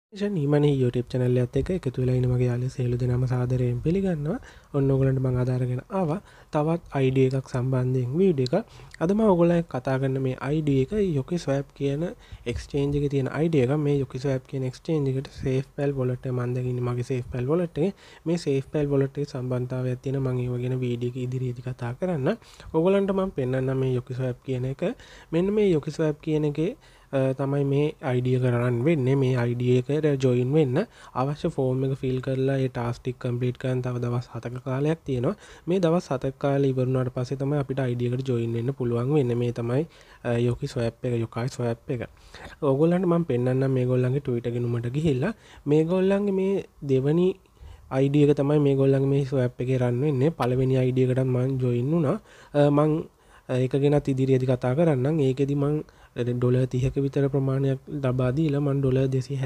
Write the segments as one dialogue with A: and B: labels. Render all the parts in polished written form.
A: නීමනේ YouTube channel එකත් එක්ක එකතු වෙලා ඉන්න මගේ යාළුවෝ සියලු දෙනාම සාදරයෙන් පිළිගන්නවා. ඔන්න ඔයගලන්ට මම අද අරගෙන ආවා තවත් ID එකක් සම්බන්ධයෙන් වීඩියෝ එකක්. අද මම ඔයගලන්ට කතා කරන මේ ID එක YukiSwap කියන exchange එකේ තියෙන ID එක. මේ YukiSwap කියන exchange එකට SafePal wallet එක මම දැන් ඉන්නේ මගේ SafePal wallet එකේ. මේ SafePal wallet එකේ සම්බන්ධතාවයක් තියෙන මම ඒව ගැන වීඩියෝ එක ඉදිරියේදී කතා කරන්න. ඔයගලන්ට මම පෙන්නන්නම් මේ YukiSwap කියන එක. මෙන්න මේ YukiSwap කියන එකේ තමයි මේ අයිඩිය කරන්න වෙන්නේ මේ අයිඩිය එකට ජොයින් වෙන්න අවශ්‍ය ෆෝර්ම් එක ෆිල් කරලා ඒ ටාස්ක් ටික කම්ප්ලීට් කරන් තව දවස් 7ක කාලයක් තියෙනවා මේ දවස් 7ක කාලේ ඉවරුනාට පස්සේ තමයි අපිට අයිඩිය එකට ජොයින් වෙන්න පුළුවන් වෙන්නේ මේ තමයි YukiSwap එක YukiSwap එක ඕගොල්ලන්ට මම පෙන්නන්නම් මේගොල්ලන්ගේ Twitter ගිණුමට ගිහිල්ලා මේගොල්ලන්ගේ මේ දෙවනි ID එක තමයි මේගොල්ලන්ගේ මේ ස්වැප් එකේ රන් වෙන්නේ පළවෙනි ID එකටත් මම ජොයින් වුණා මම ඒක ගැනත් ඉදිරියේදී කතා කරන්නම් ඒකෙදි මම ඩොලර් 30ක විතර ප්‍රමාණයක් ලබා දීලා මම ඩොලර්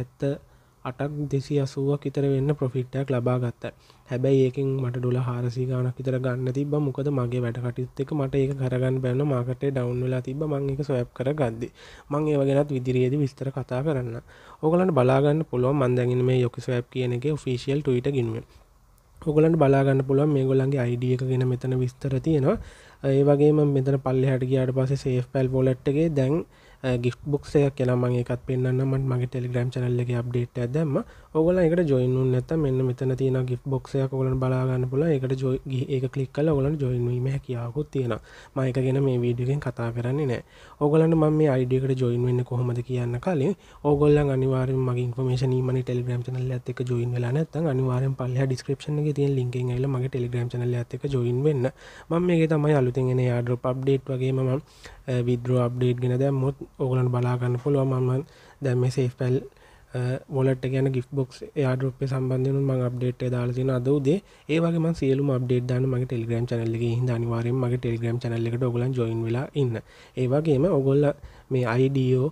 A: 278ක් 280ක් විතර වෙන්න ප්‍රොෆිට් එකක් ලබා ගත්තා. හැබැයි ඒකෙන් මට ඩොලර් 400 ගාණක් විතර ගන්න තිබ්බා. මොකද මගේ වැඩ කටයුත්ත එක මට ඒක කරගන්න බැරි වුණා. මාකට් එක ඩවුන් වෙලා තිබ්බා. මම ඒක ස්වැප් කරගද්දි. මම ඒව ගැනත් ඉදිරියේදී විස්තර කතා කරන්න. ඕගලන්ට බලා ගන්න පුළුවන් මම දැන් ඉන්නේ මේ YukiSwap කියන එකේ ඔෆිෂියල් Twitter ගිණුමේ. ඔයගලන්ට බලා ගන්න පුළුවන් මේගොල්ලන්ගේ ID එක ගැන මෙතන විස්තර තියෙනවා. ඒ වගේම මෙතන පල්ලෙහාට ගියාට පස්සේ SafePal wallet එකේ දැන් gift box එකක් එනවා මම ඒකත් පෙන්නන්නම් මම මගේ Telegram channel එකේ update එකක් දැම්මා. ඕගොල්ලෝ ඒකට join වුනේ නැත්නම් මෙන්න මෙතන තියෙන gift box එකක් ඕගොල්ලන්ට බලා ගන්න පුළුවන්. ඒකට ඒක click කරලා ඕගොල්ලන්ට join වීමේ හැකියාවකුත් තියෙනවා. මම ඒක ගැන මේ වීඩියෝ එකෙන් කතා කරන්නේ නැහැ. ඕගොල්ලන්ට මම මේ ID එකට join වෙන්නේ කොහොමද කියන්න කලින් ඕගොල්ලන් අනිවාර්යෙන්ම මගේ information ඊමනේ Telegram channel එකත් එක්ක join වෙලා නැත්නම් අනිවාර්යෙන් පල්ලෙහා description එකේ තියෙන link එකෙන් ඇවිල්ලා මගේ Telegram channel එකත් එක්ක join වෙන්න. මම මේකේ තමයි අලුතෙන් එන airdrop update වගේම මම withdraw update ගැන දැම්මොත් ඕගොල්ලන්ට බලා ගන්න පුළුවන් මම දැන් මේ SafePal wallet එක යන gift box airdrop එක සම්බන්ධයෙන් මම update එක දාලා තියෙනවා අද උදේ ඒ වගේ මම සියලුම update දාන්න මගේ Telegram channel එකේ හින්දා අනිවාර්යෙන්ම මගේ Telegram channel එකට ඕගොල්ලන් join වෙලා ඉන්න. ඒ වගේම ඕගොල්ලෝ මේ IDO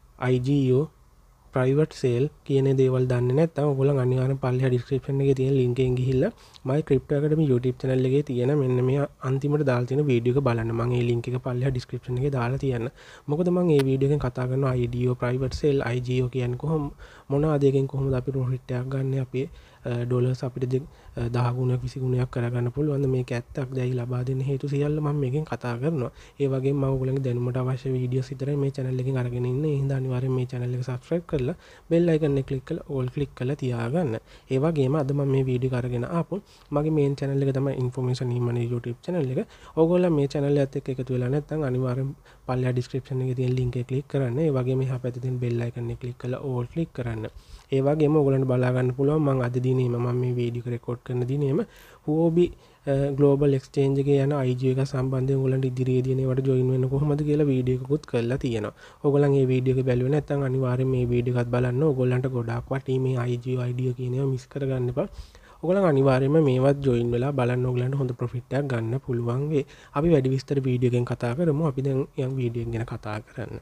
A: IGO private sale කියන දේවල් දන්නේ නැත්නම් ඔයගොල්ලන් අනිවාර්යෙන් පල්ලෙහා description එකේ තියෙන link එකෙන් ගිහිල්ලා my crypto academy YouTube channel එකේ තියෙන මෙන්න මේ අන්තිමට දාලා තියෙන වීඩියෝ එක බලන්න. මම මේ link එක පල්ලෙහා description එකේ දාලා තියන්න. මොකද මම මේ වීඩියෝ එකෙන් කතා කරනවා IDO private sale IGO කියන්නේ කොහොම මොනවාද එකෙන් කොහොමද අපි profit එකක් ගන්න අපේ ඩොලර්ස් අපිට 10 ගුණයක් 20 ගුණයක් කරගන්න පුළුවන් මේක ඇත්තක් දැයි ලබා දෙන්න හේතු සියල්ල මම මේකෙන් කතා කරනවා. ඒ වගේම මම ඔයගොල්ලන්ගේ දැනුමට අවශ්‍ය වීඩියෝස් විතරයි මේ channel එකෙන් අරගෙන ඉන්නේ. ඒ හින්දා අනිවාර්යෙන් මේ channel එක subscribe කරලා bell icon එක click කරලා all click කරලා තියාගන්න. ඒ වගේම අද මම මේ වීඩියෝ එක අරගෙන ආපු මගේ main channel එක තමයි information ඊමනේ YouTube channel එක. ඕගොල්ලෝ මේ channel එකත් එක්ක එකතු වෙලා නැත්නම් අනිවාර්යෙන් පල්ලෙහා description එකේ තියෙන link එක click කරන්න. ඒ වගේම එහා පැත්තේ තියෙන bell icon එක click කරලා all click කරන්න. ඒ වගේම ඔයගොල්ලන්ට බලා ගන්න පුළුවන් මම අද දිනේම මම මේ වීඩියෝ එක රෙකෝඩ් කරන දිනේම Huobi Global Exchange එකේ යන IG එක සම්බන්ධයෙන් ඔයගොල්ලන්ට ඉදිරියේදී ඒවට join වෙන්න කොහොමද කියලා වීඩියෝ එකකුත් කරලා තියෙනවා. ඔයගොල්ලන් මේ වීඩියෝ එක බැලුවේ නැත්නම් අනිවාර්යෙන් මේ වීඩියෝ එකත් බලන්න. ඔයගොල්ලන්ට ගොඩාක් වටී මේ IG ID කියන ඒවා මිස් කරගන්න එපා. ඔයගොල්ලන් අනිවාර්යයෙන්ම මේවත් join වෙලා බලන්න ඔයගොල්ලන්ට හොඳ profit එකක් ගන්න පුළුවන් වෙයි. අපි වැඩි විස්තර වීඩියෝ එකෙන් කතා කරමු. අපි දැන් යම් වීඩියෝ එක ගැන කතා කරන්න.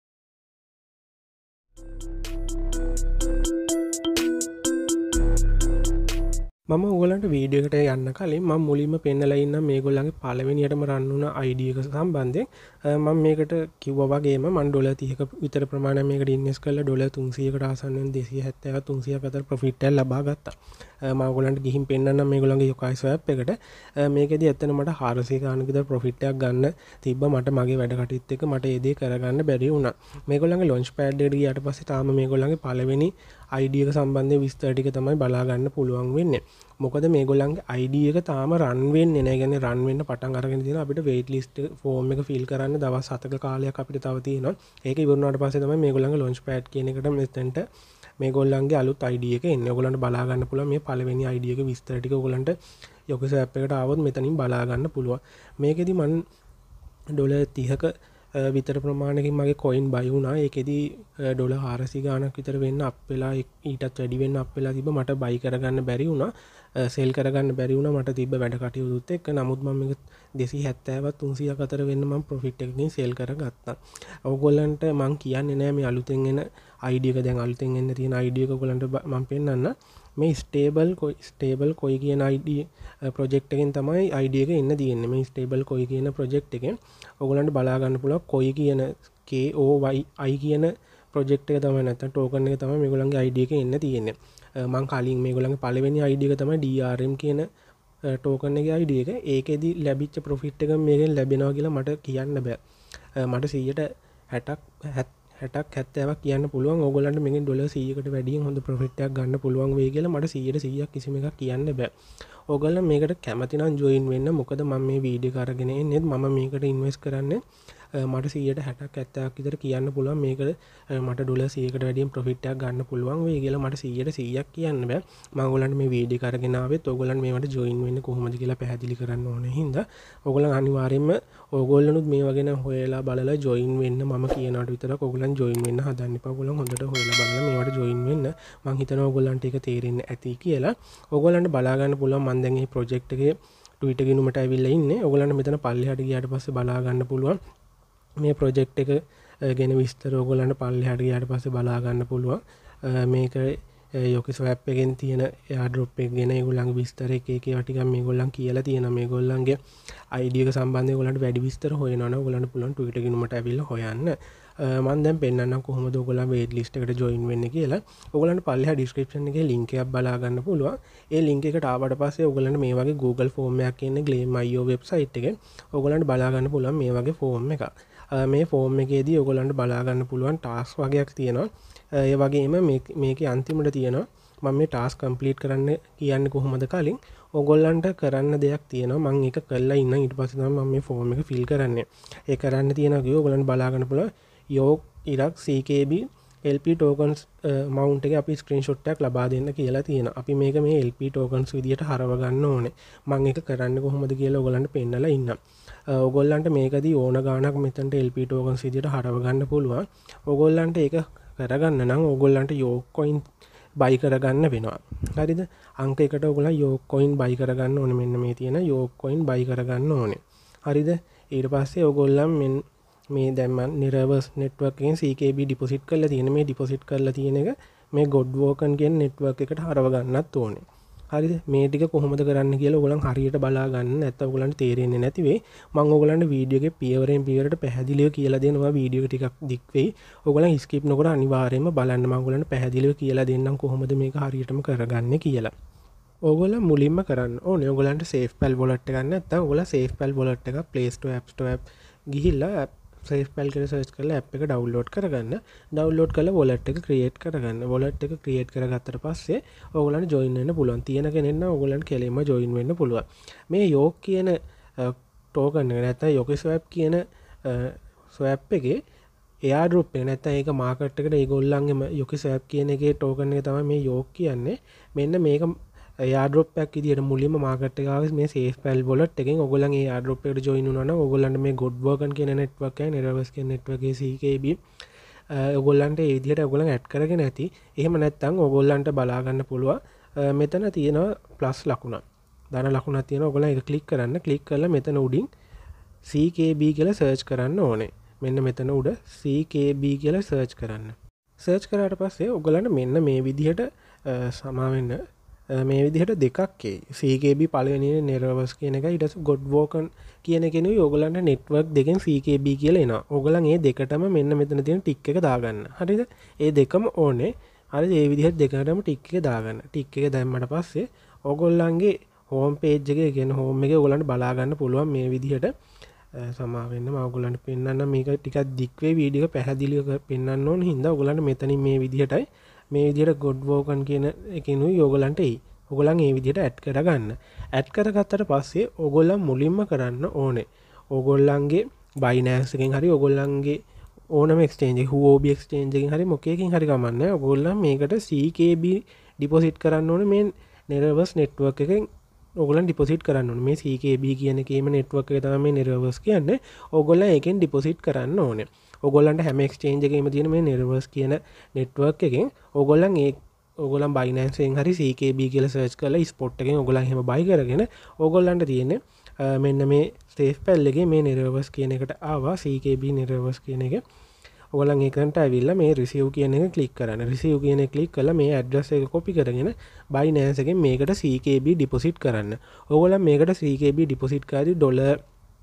A: මම ඔයගලන්ට වීඩියෝ එකට යන්න කලින් මම මුලින්ම පෙන්නලා ඉන්නම් මේගොල්ලන්ගේ පළවෙනියටම රන් වුණ ID එක සම්බන්ධයෙන් මම මේකට කිව්වා වගේම මම ඩොලර් 30ක විතර ප්‍රමාණයක් මේකට ඉන්වෙස්ට් කරලා ඩොලර් 300කට ආසන්න වෙන 270 300ක අතර ප්‍රොෆිට් එකක් ලබා ගත්තා. මම ඔයගලන්ට ගිහින් පෙන්නන්නම් මේගොල්ලන්ගේ YukiSwap එකට මේකෙදි ඇත්තට මට 400 ගානක විතර ප්‍රොෆිට් එකක් ගන්න තිබ්බා. මට මගේ වැඩ කටයුත්ත එක මට ඒ දේ කරගන්න බැරි වුණා. මේගොල්ලන්ගේ launch pad එකට ගියාට පස්සේ තාම මේගොල්ලන්ගේ පළවෙනි ID එක සම්බන්ධයෙන් විස්තර ටික තමයි බලා ගන්න පුළුවන් වෙන්නේ. මොකද මේගොල්ලන්ගේ ID එක තාම රන් වෙන්නේ නැහැ. يعني රන් වෙන්න පටන් අරගෙන තියෙනවා. අපිට wait list form එක fill කරන්න දවස් 7ක කාලයක් අපිට තව තියෙනවා. ඒක ඉවරුනාට පස්සේ තමයි මේගොල්ලන්ගේ launch pad කියන එකට මෙතෙන්ට මේගොල්ලන්ගේ අලුත් ID එක එන්නේ. ඔයගොල්ලන්ට බලා ගන්න පුළුවන් මේ පළවෙනි ID එක විස්තර ටික ඔයගොල්ලන්ට YukiSwap එකට ආවොත් මෙතනින් බලා ගන්න පුළුවන්. මේකෙදි මම ඩොලර් 30ක විතර ප්‍රමාණයකින් මගේ කොයින් බයි වුණා. ඒකෙදි ඩොලර් 400 ගාණක් විතර වෙන්න අප් වෙලා ඊටත් වැඩි වෙන්න අප් වෙලා තිබ්බ. මට බයි කරගන්න බැරි වුණා. සෙල් කරගන්න බැරි වුණා මට තිබ්බ වැඩ කටයුතුත් එක්ක. නමුත් මම මේක 270වත් 300ක් අතර වෙන්න මම ප්‍රොෆිට් එකකින් සෙල් කරගත්තා. ඕගොල්ලන්ට මම කියන්නේ නෑ මේ අලුතෙන් එන ID එක දැන් අලුතෙන් එන්න තියෙන ID එක ඔයගොල්ලන්ට මම පෙන්නන්න. මේ ස්ටේබල් කොයි කියන ID ප්‍රොජෙක්ට් එකෙන් තමයි ID එක එන්න තියෙන්නේ. මේ ස්ටේබල් කොයි කියන ප්‍රොජෙක්ට් එකෙන් ඔයගොල්ලන්ට බලා ගන්න පුළුවන් කොයි කියන KOYI කියන ප්‍රොජෙක්ට් එක තමයි නැත්නම් ටෝකන් එක තමයි මේගොල්ලන්ගේ ID එකේ එන්න තියෙන්නේ. මම කලින් මේගොල්ලන්ගේ පළවෙනි ID එක තමයි DRM කියන ටෝකන් එකේ ID එක. ඒකෙදි ලැබිච්ච ප්‍රොෆිට් එක මේකෙන් ලැබෙනවා කියලා මට කියන්න බෑ. මට 60ක් 70ක් කියන්න පුළුවන්. ඕගොල්ලන්ට මේකෙන් ඩොලර් 100කට වැඩියෙන් හොඳ ප්‍රොෆිට් එකක් ගන්න පුළුවන් වෙයි කියලා මට 100ක් කිසිම එකක් කියන්න බෑ. ඕගොල්ලෝ මේකට කැමති නම් ජොයින් වෙන්න. මොකද මම මේ වීඩියෝ එක අරගෙන එන්නේ මම මේකට ඉන්වෙස්ට් කරන්නේ මට 160ක් 70ක් විතර කියන්න පුළුවන් මේකට මට ඩොලර් 100කට වැඩියෙන් ප්‍රොෆිට් එකක් ගන්න පුළුවන් වෙයි කියලා මට 100ක් කියන්න බෑ. මම ඕගොල්ලන්ට මේ වීඩියෝ එක අරගෙන ආවෙත් ඕගොල්ලන් මේවට ජොයින් වෙන්න කොහොමද කියලා පැහැදිලි කරන්න ඕනේ හින්දා ඕගොල්ලන් අනිවාර්යයෙන්ම ඕගොල්ලනුත් මේවා ගැන හොයලා බලලා ජොයින් වෙන්න. මම කියනවට විතරක් ඕගොල්ලන් ජොයින් වෙන්න හදන්න එපා. ඕගොල්ලන් හොඳට හොයලා බලලා මේවට ජොයින් වෙන්න. මම හිතනවා ඕගොල්ලන්ට ඒක තේරෙන්නේ ඇති කියලා. ඕගොල්ලන්ට බලා ගන්න පුළුවන් මම දැන් මේ ප්‍රොජෙක්ට් එකේ ට්විටර් ගිණුමට ඇවිල්ලා ඉන්නේ. ඕගොල්ලන්ට මෙතන පල්ලෙහාට ගියාට පස්සේ බලා ගන්න පුළුවන් මේ ප්‍රොජෙක්ට් එක ගැන විස්තර ඕගොල්ලන්ට පල්ලෙහාට ගියාට පස්සේ බලා ගන්න පුළුවන්. මේක යොකි ස්වැප් එකෙන් තියෙන එයාඩ්‍රොප් එක ගැන ඒගොල්ලන්ගේ විස්තර එක ඒවා ටිකක් මේගොල්ලන් කියලා තියෙනවා. මේගොල්ලන්ගේ ID එක සම්බන්ධයෙන් ඕගොල්ලන්ට වැඩි විස්තර හොයනවා නම් ඕගොල්ලන්ට පුළුවන් ට්විටර් ගිණුමට ඇවිල්ලා හොයන්න. මම දැන් පෙන්නන්නම් කොහොමද ඕගොල්ලන් වේට් ලිස්ට් එකට ජොයින් වෙන්නේ කියලා. ඕගොල්ලන්ට පල්ලෙහා ඩිස්ක්‍රිප්ෂන් එකේ ලින්ක් එකක් බලා ගන්න පුළුවන්. ඒ ලින්ක් එකට ආවට පස්සේ ඕගොල්ලන්ට මේ වගේ Google ෆෝම් එකක් එන්නේ Gleam.io වෙබ්සයිට් එකේ. ඕගොල්ලන්ට බලා ගන්න පුළුවන් මේ වගේ ෆෝම් එකක්. මේ ෆෝම් එකේදී ඔයගොල්ලන්ට බලා ගන්න පුළුවන් ටාස්ක් වගේක් තියෙනවා. ඒ වගේම මේකේ අන්තිමට තියෙනවා මම මේ ටාස්ක් කම්ප්ලීට් කරන්න කියන්නේ කොහොමද කලින් ඔයගොල්ලන්ට කරන්න දෙයක් තියෙනවා. මම ඒක කරලා ඉන්න ඊට පස්සේ තමයි මම මේ ෆෝම් එක ෆිල් කරන්නේ. ඒ කරන්න තියෙනවා කිව්ව ඔයගොල්ලන්ට බලා ගන්න පුළුවන් යෝක් ඉරක් CKB LP tokens මවුන්ට් එකේ අපි ස්ක්‍රීන්ෂොට් එකක් ලබා දෙන්න කියලා තියෙනවා. අපි මේක මේ LP tokens විදියට හරව ගන්න ඕනේ. මම ඒක කරන්නේ කොහොමද කියලා ඔයගොල්ලන්ට පෙන්නලා ඉන්නම්. ඔගොල්ලන්ට මේකදී ඕන ගානක් මෙතනට LP tokens විදියට හරව ගන්න පුළුවන්. ඔගොල්ලන්ට ඒක කරගන්න නම් ඔගොල්ලන්ට යෝක් coin buy කරගන්න වෙනවා. හරිද? අංක 1ට ඔයගොල්ලන් යෝක් coin buy කරගන්න ඕනේ. මෙන්න මේ තියෙන යෝක් coin buy කරගන්න ඕනේ. හරිද? ඊට පස්සේ ඔයගොල්ලන් මේ දැන් මම නිරවර්ස් නෙට්වර්ක් එකෙන් CKB ඩිපොසිට් කරලා තියෙන මේ ඩිපොසිට් කරලා තියෙන එක මේ Godwoken කියන නෙට්වර්ක් එකට හරව ගන්නත් ඕනේ. හරිද? මේ ටික කොහොමද කරන්න කියලා ඔයගොල්ලන් හරියට බලා ගන්න. නැත්නම් ඔයගොල්ලන්ට තේරෙන්නේ නැති වෙයි. මම ඔයගොල්ලන්ට වීඩියෝ එකේ පියවරෙන් පියවරට පැහැදිලිව කියලා දෙනවා. වීඩියෝ එක ටිකක් දික් වෙයි. ඔයගොල්ලන් ස්කිප් නොකර අනිවාර්යයෙන්ම බලන්න. මම ඔයගොල්ලන්ට පැහැදිලිව කියලා දෙන්නම් කොහොමද මේක හරියටම කරගන්නේ කියලා. ඔයගොල්ලන් මුලින්ම කරන්න ඕනේ ඔයගොල්ලන්ට SafePal wallet එකක් නැත්නම් ඔයගොල්ලන් SafePal wallet එක Play Store App Store ගිහිල්ලා SafePal කියලා සර්ච් කරලා app එක download කරගන්න. download කරලා wallet එක create කරගන්න. wallet එක create කරගත්තට පස්සේ ඔයගොල්ලන්ට join වෙන්න පුළුවන්. තියෙන කෙනෙක් නම් ඔයගොල්ලන්ට කෙලින්ම join වෙන්න පුළුවන්. මේ Yoke කියන token එක නැත්නම් Yoke Swap කියන swap එකේ airdrop එක නැත්නම් ඒක market එකට ඒගොල්ලන්ගේම Yoke Swap කියන එකේ token එක තමයි මේ Yoke කියන්නේ. මෙන්න මේක airdrop එකක් විදියට මුලින්ම මාකට් එකේ ආවේ මේ SafePal wallet එකෙන් ඔයගොල්ලන් ඒ airdrop එකට join වුණා නම් ඔයගොල්ලන්ට මේ Godwoken කියන network එකේ Nervous කියන network එකේ CKB ඔයගොල්ලන්ට ඒ විදියට ඔයගොල්ලන් ඇඩ් කරගෙන ඇති. එහෙම නැත්නම් ඔයගොල්ලන්ට බලා ගන්න පුළුවන් මෙතන තියෙනවා plus ලකුණ. ධන ලකුණක් තියෙනවා. ඔයගොල්ලන් ඒක ක්ලික් කරන්න. ක්ලික් කරලා මෙතන උඩින් CKB කියලා search කරන්න ඕනේ. මෙන්න මෙතන උඩ CKB කියලා search කරන්න. search කරාට පස්සේ ඔයගොල්ලන්ට මෙන්න මේ විදියට සමා වෙන්න මේ විදිහට දෙකක් CKB පළවෙනි Nervous කියන එකයි ඊට පස්සේ Godwoken කියන එකෙනුයි ඔයගොල්ලන්ට network දෙකෙන් CKB කියලා එනවා. ඔයගොල්ලන් මේ දෙකටම මෙන්න මෙතන තියෙන ටික් එක දාගන්න. හරිද? ඒ දෙකම ඕනේ. හරිද? මේ විදිහට දෙකටම ටික් එක දාගන්න. ටික් එක දැම්මට පස්සේ ඔයගොල්ලන්ගේ home page එකේ කියන්නේ home එකේ ඔයගොල්ලන්ට බලා ගන්න පුළුවන් මේ විදිහට සමා වෙන්න. මම ඔයගොල්ලන්ට පෙන්නන්නම් මේක ටිකක් දික් වේ වීඩියෝ එක පැහැදිලිව පෙන්නන්න ඕන හින්දා ඔයගොල්ලන්ට මෙතනින් මේ විදිහටයි මේ විදිහට Godwoken කියන එකෙනුයි ඔයගොල්ලන්ට එයි. ඔයගොල්ලන් මේ විදිහට ඇඩ් කරගන්න. ඇඩ් කරගත්තට පස්සේ ඔයගොල්ලන් මුලින්ම කරන්න ඕනේ. ඔයගොල්ලන්ගේ Binance එකෙන් හරි ඔයගොල්ලන්ගේ ඕනම exchange එක Huobi exchange එකෙන් හරි මොකේකින් හරි කමන්නේ. ඔයගොල්ලන් මේකට CKB ඩිපොසිට් කරන්න ඕනේ මේ Nervous network එකෙන් ඔයගොල්ලන් ඩිපොසිට් කරන්න ඕනේ. මේ CKB කියන එකේම network එක තමයි මේ Nervous කියන්නේ. ඔයගොල්ලන් එකෙන් ඩිපොසිට් කරන්න ඕනේ. ඔයගොල්ලන්ට හැම exchange එකේම තියෙන මේ Nervous කියන network එකෙන් ඔයගොල්ලන් Binance එකෙන් හරි CKB කියලා search කරලා spot එකෙන් ඔයගොල්ලන් එහෙම buy කරගෙන ඔයගොල්ලන්ට තියෙන්නේ මෙන්න මේ SafePal එකේ මේ Nervous කියන එකට ආවා CKB Nervous කියන එක. ඔයගොල්ලන් ඒකට ඇවිල්ලා මේ receive කියන එක click කරන්න. receive කියන එක click කරලා මේ address එක copy කරගෙන Binance එකෙන් මේකට CKB deposit කරන්න. ඔයගොල්ලන් මේකට CKB deposit කරද්දී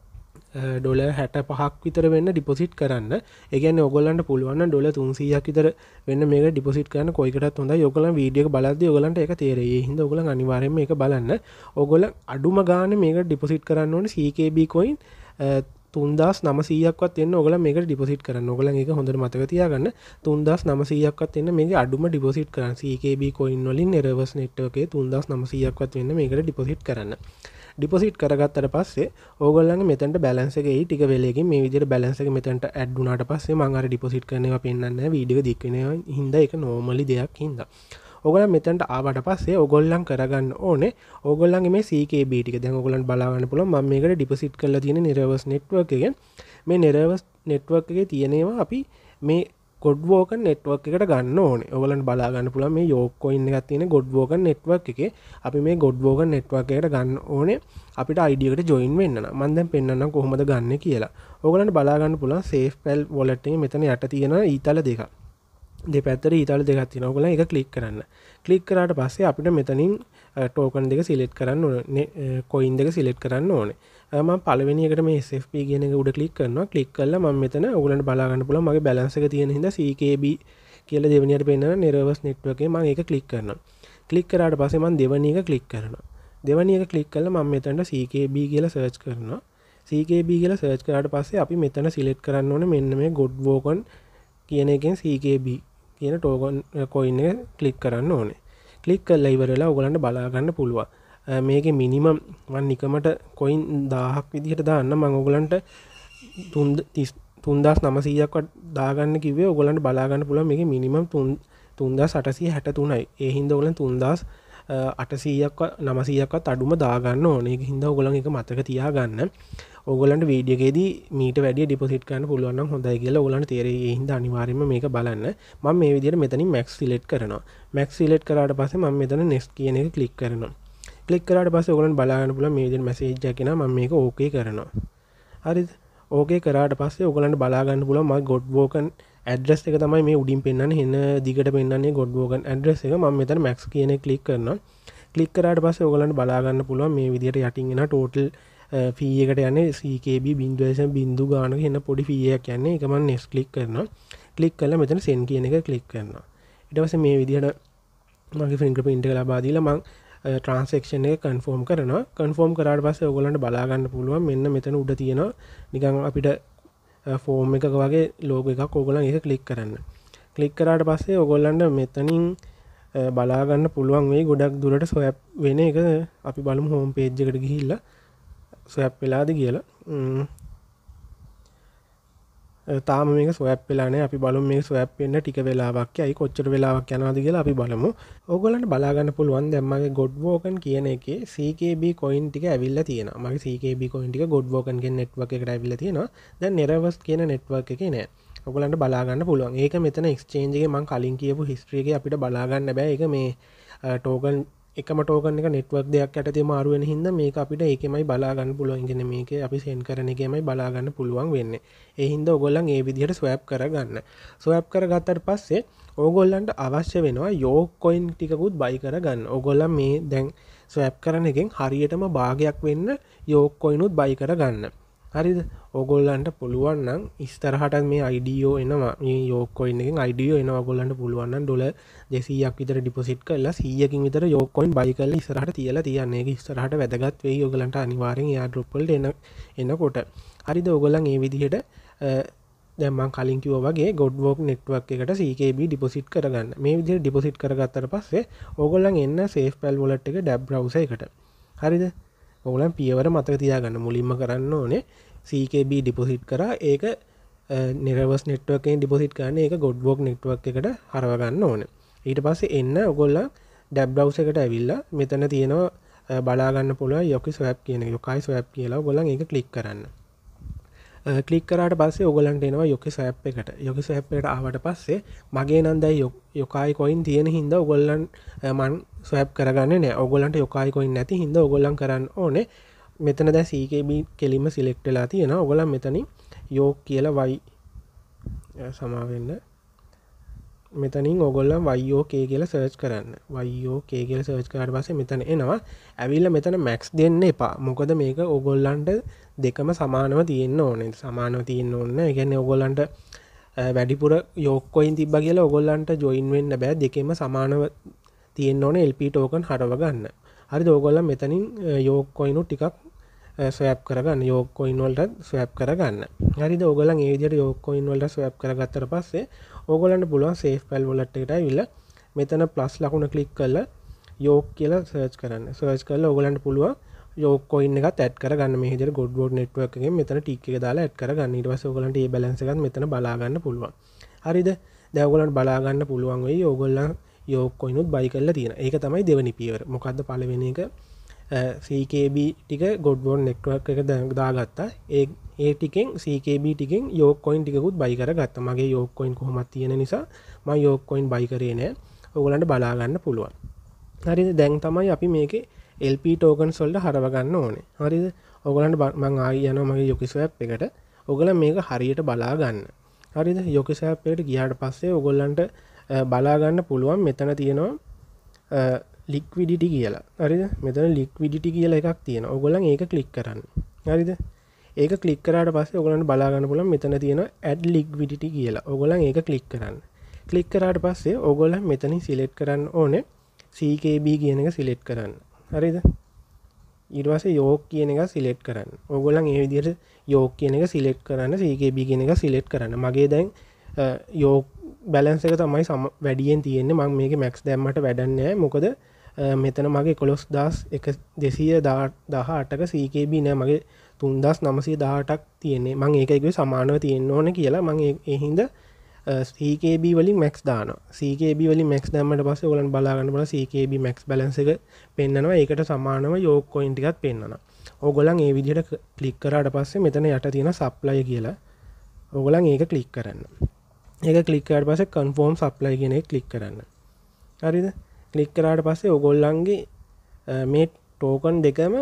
A: $65ක් විතර වෙන්න ඩිපොසිට් කරන්න. ඒ කියන්නේ ඔයගොල්ලන්ට පුළුවන් නම් $300ක් විතර වෙන්න මේක ඩිපොසිට් කරන්න කොයිකටත් හොඳයි. ඔයගොල්ලන් වීඩියෝ එක බලද්දී ඔයගොල්ලන්ට ඒක තේරෙයි. ඒ හින්දා ඔයගොල්ලන් අනිවාර්යයෙන්ම මේක බලන්න. ඔයගොල්ලන් අඩුම ගානේ මේක ඩිපොසිට් කරන්න ඕනේ CKB coin 3900ක්වත් එන්න ඔයගොල්ලන් මේකට ඩිපොසිට් කරන්න. ඔයගොල්ලන් ඒක හොඳට මතක තියාගන්න. 3900ක්වත් එන්න මේකේ අඩුම ඩිපොසිට් කරන්න. CKB coin වලින් Nervous network එකේ 3900ක්වත් වෙන්න මේකට ඩිපොසිට් කරන්න. ඩිපොසිට් කරගත්තට පස්සේ ඕගොල්ලන්ගේ මෙතනට බැලන්ස් එක එයි ටික වෙලෙකින්. මේ විදිහට බැලන්ස් එක මෙතනට ඇඩ් වුණාට පස්සේ මම අර ඩිපොසිට් කරන ඒවා පෙන්නන්නේ නැහැ. වීඩියෝ එක දික් වෙනවා හින්දා ඒක නෝමලි දෙයක් හින්දා. ඔයගොල්ලන් මෙතනට ආවට පස්සේ ඔයගොල්ලන් කරගන්න ඕනේ ඔයගොල්ලන්ගේ මේ CKB ටික. දැන් ඔයගොල්ලන් බලා ගන්න පුළුවන් මම මේකට ඩිපොසිට් කරලා තියෙන Nervous network එකෙන්. මේ Nervous network එකේ තියෙන ඒවා අපි මේ Godwoken network එකට ගන්න ඕනේ. ඔයගොල්ලන්ට බලා ගන්න පුළුවන් මේ York coin එකක් තියෙන Godwoken network එකේ අපි මේ Godwoken network එකට ගන්න ඕනේ අපිට ID එකට join වෙන්න නම්. මම දැන් පෙන්නන්නම් කොහොමද ගන්නෙ කියලා. ඔයගොල්ලන්ට බලා ගන්න පුළුවන් SafePal wallet එකේ මෙතන යට තියෙන ඊතල දෙකක්. දෙපැත්තට ඊතල දෙකක් තියෙනවා. ඔයගොල්ලන් ඒක ක්ලික් කරන්න. ක්ලික් කරාට පස්සේ අපිට මෙතනින් token දෙක select කරන්න ඕනේ. coin දෙක select කරන්න ඕනේ. මම පළවෙනි එකට මේ SFP කියන එක උඩ ක්ලික් කරනවා. ක්ලික් කළා මම මෙතන ඔයගොල්ලන්ට බලා ගන්න පුළුවන් මගේ බැලන්ස් එක තියෙන හින්දා CKB කියලා දෙවෙනියට පෙන්නන Nervous network එකේ මම ඒක ක්ලික් කරනවා. ක්ලික් කරාට පස්සේ මම දෙවෙනි එක ක්ලික් කරනවා. දෙවෙනි එක ක්ලික් කළා මම මෙතනට CKB කියලා සර්ච් කරනවා. CKB කියලා සර්ච් කරාට පස්සේ අපි මෙතන select කරන්න ඕනේ මෙන්න මේ Godwoken කියන එකෙන් CKB කියන token coin එක ක්ලික් කරන්න ඕනේ. ක්ලික් කරලා ඉවර වෙලා ඔයගොල්ලන්ට බලා ගන්න පුළුවන්. මේකේ මිනිමම් මම නිකමට කොයින් 1000ක් විදිහට දාන්න මම ඔයගලන්ට 3900ක්වත් දාගන්න කිව්වේ ඔයගලන්ට බලා ගන්න පුළුවන් මේකේ මිනිමම් 3863යි. ඒ හින්දා ඔයගලන් 3800ක්වත් 900ක්වත් අඩුම දාගන්න ඕනේ. ඒක හින්දා ඔයගලන් ඒක මතක තියාගන්න. ඔයගලන්ට වීඩියෝ එකේදී මීට වැඩිය ඩිපොසිට් කරන්න පුළුවන් නම් හොඳයි කියලා ඔයගලන්ට තේරෙයි. ඒ හින්දා අනිවාර්යයෙන්ම මේක බලන්න. මම මේ විදිහට මෙතනින් max select කරනවා. max select කරාට පස්සේ මම මෙතන next කියන එක ක්ලික් කරනවා. ක්ලික් කරාට පස්සේ ඔයගොල්ලන් බලා ගන්න පුළුවන් මේ විදිහට මැසේජ් එකක් එනවා. මම මේක ඕකේ කරනවා. හරිද? ඕකේ කරාට පස්සේ ඔයගොල්ලන්ට බලා ගන්න පුළුවන් මගේ Godwoken address එක තමයි මේ උඩින් පෙන්නන්නේ. එන දිගට පෙන්නන්නේ Godwoken address එක. මම මෙතන max කියන එක ක්ලික් කරනවා. ක්ලික් කරාට පස්සේ ඔයගොල්ලන්ට බලා ගන්න පුළුවන් මේ විදිහට යටින් එන total fee එකට යන්නේ CKB 0.0 ගානක එන පොඩි fee එකක් යන්නේ. ඒක මම next ක්ලික් කරනවා. ක්ලික් කරලා මෙතන send කියන එක ක්ලික් කරනවා. ඊට පස්සේ මේ විදිහට මගේ fingerprint එක ලබා දීලා මම transaction එක confirm කරනවා. confirm කරාට පස්සේ ඔයගොල්ලන්ට බලා ගන්න පුළුවන් මෙන්න මෙතන උඩ තියෙනවා නිකන් අපිට form එකක වගේ logo එකක්. ඔයගොල්ලන් ඒක click කරන්න. click කරාට පස්සේ ඔයගොල්ලන්ට මෙතනින් බලා ගන්න පුළුවන් වෙයි ගොඩක් දුරට swap වෙන එක. අපි බලමු home page එකට ගිහිල්ලා swap වෙලාද කියලා. තාම මේක ස්වැප් වෙලා නැහැ. අපි බලමු මේක ස්වැප් වෙන්න ටික වෙලාවක් යයි. කොච්චර වෙලාවක් යනවාද කියලා අපි බලමු. ඕගොල්ලන්ට බලා ගන්න පුළුවන් දැන් මගේ Godwoken කියන එකේ CKB coin ටික ඇවිල්ලා තියෙනවා. මගේ CKB coin ටික Godwoken කියන network එකට ඇවිල්ලා තියෙනවා. දැන් Nervous කියන network එකේ නෑ. ඔයගොල්ලන්ට බලා ගන්න පුළුවන්. ඒක මෙතන exchange එකේ මම කලින් කියපු history එකේ අපිට බලා ගන්න බෑ. ඒක මේ token එකම token එක network දෙකක් යටතේ මාරු වෙන හින්දා මේක අපිට ඒකෙමයි බලා ගන්න පුළුවන්. කියන්නේ මේකේ අපි send කරන එකෙමයි බලා ගන්න පුළුවන් වෙන්නේ. ඒ හින්දා ඔයගොල්ලන් මේ විදිහට swap කරගන්න. swap කරගත්තට පස්සේ ඕගොල්ලන්ට අවශ්‍ය වෙනවා York coin ටිකකුත් buy කරගන්න. ඔයගොල්ලන් මේ දැන් swap කරන එකෙන් හරියටම භාගයක් වෙන්න York coin උත් buy කරගන්න. හරිද? ඕගොල්ලන්ට පුළුවන් නම් ඉස්සරහට මේ IDO එනවා. මේ York coin එකෙන් IDO එනවා. ඔයගොල්ලන්ට පුළුවන් නම් $200ක් විතර ඩිපොසිට් කරලා 100කින් විතර York coin buy කරලා ඉස්සරහට තියලා තියන්න. ඒක ඉස්සරහට වැදගත් වෙයි ඔයගොල්ලන්ට අනිවාර්යෙන් airdrop වලට එනකොට. හරිද? ඔයගොල්ලන් මේ විදිහට දැන් මම කලින් කිව්වා වගේ Godwoken network එකට CKB ඩිපොසිට් කරගන්න. මේ විදිහට ඩිපොසිට් කරගත්තට පස්සේ ඕගොල්ලන් එන්න SafePal wallet එක ඩැබ් browser එකට. හරිද? ඔයගොල්ලන් පියවර මතක තියාගන්න. මුලින්ම කරන්න ඕනේ CKB ඩිපොසිට් කරා ඒක Nervous network එකෙන් ඩිපොසිට් කරන්න ඒක Godwoken network එකට හරව ගන්න ඕනේ. ඊට පස්සේ එන්න ඔයගොල්ලන් ඩැබ් browser එකට ඇවිල්ලා මෙතන තියෙනවා බලා ගන්න පුළුවන් Yoki swap කියන එක. Yokai swap කියලා ඔයගොල්ලන් ඒක ක්ලික් කරන්න. ක්ලික් කරාට පස්සේ ඔයගොල්ලන්ට එනවා Yoki swap එකට. Yoki swap එකට ආවට පස්සේ මගේ නම් දැන් Yokai coin තියෙන හින්දා ඔයගොල්ලන් මම swap කරගන්නේ නැහැ. ඔයගොල්ලන්ට Yokai coin නැති හින්දා ඔයගොල්ලන් කරන්න ඕනේ මෙතන දැන් CKB කෙලින්ම සිලෙක්ට් වෙලා තියෙනවා. ඔයගොල්ලන් මෙතනින් York කියලා y සමා වෙන්න මෙතනින් ඔගොල්ලන් YOK කියලා සර්ච් කරන්න. YOK කියලා සර්ච් කරාට පස්සේ මෙතන එනවා. ඇවිල්ලා මෙතන max දෙන්න එපා. මොකද මේක ඔගොල්ලන්ට දෙකම සමානව තියෙන්න ඕනේ. සමානව තියෙන්න ඕනේ. ඒ කියන්නේ ඔගොල්ලන්ට වැඩිපුර යෝක් කොයින් තිබ්බා කියලා ඔගොල්ලන්ට ජොයින් වෙන්න බෑ. දෙකෙම සමානව තියෙන්න ඕනේ LP token හරව ගන්න. හරිද? ඔයගොල්ලන් මෙතනින් යෝක් කොයින් ටිකක් ස්වැප් කරගන්න. යෝක් කොයින් වලට ස්වැප් කරගන්න. හරිද? ඔයගොල්ලන් මේ විදිහට යෝක් කොයින් වලට ස්වැප් කරගත්තට පස්සේ ඔයගොල්ලන්ට පුළුවන් SafePal wallet එකට ඇවිල්ලා මෙතන ප්ලස් ලකුණ ක්ලික් කරලා යෝක් කියලා සර්ච් කරන්න. සර්ච් කරලා ඔයගොල්ලන්ට පුළුවන් යෝක් කොයින් එකත් ඇඩ් කරගන්න. මේ විදිහට Godboard network එකෙන් මෙතන ටික් එක දාලා ඇඩ් කරගන්න. ඊට පස්සේ ඔයගොල්ලන්ට මේ balance එකත් මෙතන බලා ගන්න පුළුවන්. හරිද? දැන් ඔයගොල්ලන්ට බලා ගන්න පුළුවන් වෙයි ඔයගොල්ලන් යෝක් කොයින් උත් buy කරලා තියෙන. ඒක තමයි දෙවෙනි පියවර. මොකද්ද පළවෙනි එක? CKB ටික Godboard network එක දාගත්තා. ඒ ටිකෙන් CKB ටිකෙන් යෝක් කොයින් ටිකකුත් buy කරගත්තා. මගේ යෝක් කොයින් කොහොමද තියෙන නිසා මම යෝක් කොයින් buy කරේ නෑ. ඔයගොල්ලන්ට බලා ගන්න පුළුවන්. හරිද? දැන් තමයි අපි මේකේ LP tokens වලට හරව ගන්න ඕනේ. හරිද? ඔයගොල්ලන්ට මම ආයි යනවා මගේ YokiSwap එකට. ඔයගොල්ලන් මේක හරියට බලා ගන්න. හරිද? YokiSwap එකට ගියාට පස්සේ ඔයගොල්ලන්ට බලා ගන්න පුළුවන් මෙතන තියෙනවා liquidity කියලා. හරිද? මෙතන liquidity කියලා එකක් තියෙනවා. ඔයගොල්ලන් ඒක ක්ලික් කරන්න. හරිද? ඒක ක්ලික් කරාට පස්සේ ඔයගොල්ලන්ට බලා ගන්න පුළුවන් මෙතන තියෙනවා add liquidity කියලා. ඔයගොල්ලන් ඒක ක්ලික් කරන්න. ක්ලික් කරාට පස්සේ ඔයගොල්ලන් මෙතනින් සිලෙක්ට් කරන්න ඕනේ CKB කියන එක සිලෙක්ට් කරන්න. හරිද? ඊට පස්සේ යෝක් කියන එක සිලෙක්ට් කරන්න. ඔයගොල්ලන් මේ විදිහට යෝක් කියන එක සිලෙක්ට් කරන්න, CKB කියන එක සිලෙක්ට් කරන්න. මගේ දැන් යෝක් බැලන්ස් එක තමයි වැඩියෙන් තියෙන්නේ. මම මේකේ max දැම්මට වැඩක් නැහැ. මොකද මෙතන මගේ 11218ක CKB නෑ. මගේ 3918ක් තියෙන්නේ. මම ඒක එකේ සමානව තියෙන්න ඕනේ කියලා මම ඒ හින්දා CKB වලින් max දානවා. CKB වලින් max දැම්මට පස්සේ ඔයගොල්ලන් බලා ගන්න බලන්න CKB max balance එක පෙන්නනවා. ඒකට සමානව යෝක් coin ටිකක් පෙන්නනවා. ඔයගොල්ලන් මේ විදිහට ක්ලික් කරාට පස්සේ මෙතන යට තියෙන supply කියලා. ඔයගොල්ලන් ඒක ක්ලික් කරන්න. ඒක ක්ලික් කරාට පස්සේ confirm supply කියන එක ක්ලික් කරන්න. හරිද? ක්ලික් කරාට පස්සේ ඔයගොල්ලන්ගේ මේ token දෙකම